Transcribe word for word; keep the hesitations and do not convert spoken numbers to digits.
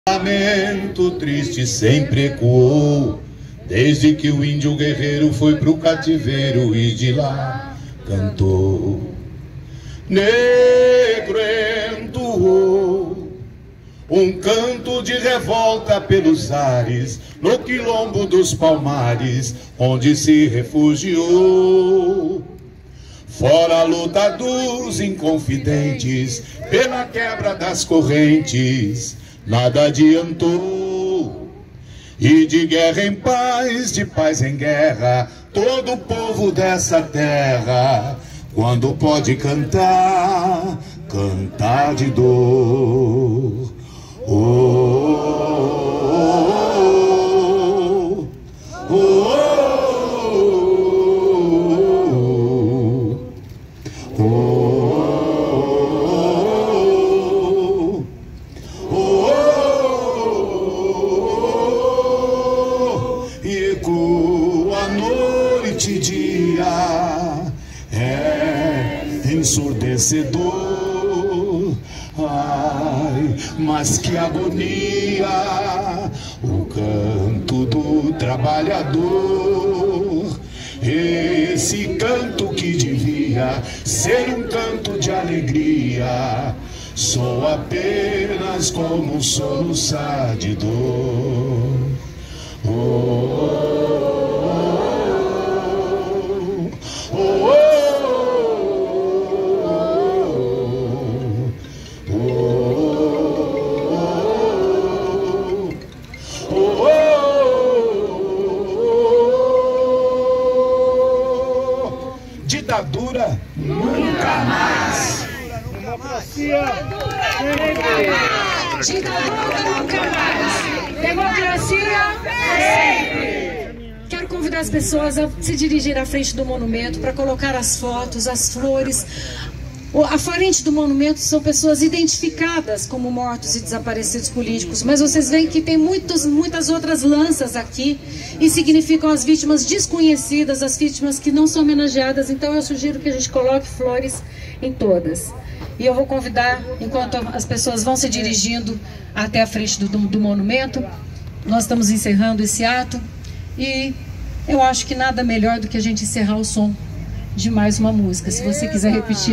Lamento triste sempre ecoou, desde que o índio guerreiro foi pro cativeiro e de lá cantou. Negro entoou um canto de revolta pelos ares, no quilombo dos Palmares, onde se refugiou. Fora a luta dos inconfidentes, pela quebra das correntes, nada adiantou. E de guerra em paz, de paz em guerra, todo o povo dessa terra, quando pode cantar, cantar de dor. Oh, oh, oh, oh, oh, oh, oh, e ecoa noite e dia, é ensurdecedor. Ai, mas que agonia, o canto do trabalhador. Esse canto que devia ser um canto de alegria, soa apenas como um soluçar de dor. Oh, oh, oh, oh. Ditadura nunca mais. Democracia sempre. Ditadura nunca mais. Democracia sempre. Quero convidar as pessoas a se dirigir à frente do monumento para colocar as fotos, as flores. À frente do monumento são pessoas identificadas como mortos e desaparecidos políticos, mas vocês veem que tem muitos, muitas outras lanças aqui e significam as vítimas desconhecidas, as vítimas que não são homenageadas. Então eu sugiro que a gente coloque flores em todas. E eu vou convidar, enquanto as pessoas vão se dirigindo até a frente do, do, do monumento, nós estamos encerrando esse ato e eu acho que nada melhor do que a gente encerrar o som de mais uma música. Se você quiser repetir.